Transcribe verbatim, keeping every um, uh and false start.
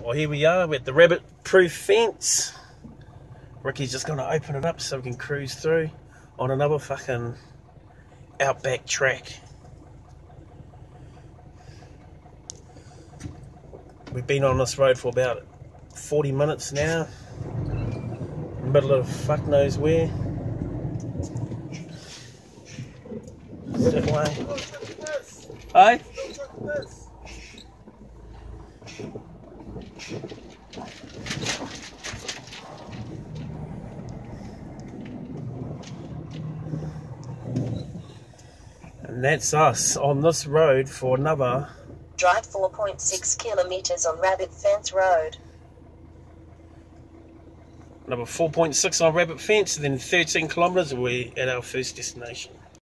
Well, here we are with the rabbit-proof fence. Ricky's just going to open it up so we can cruise through on another fucking outback track. We've been on this road for about forty minutes now. Middle of fuck knows where. That way. Hey? And that's us on this road for another... Drive four point six kilometres on Rabbit Fence Road. Another four point six on Rabbit Fence, and then thirteen kilometres, and we're at our first destination.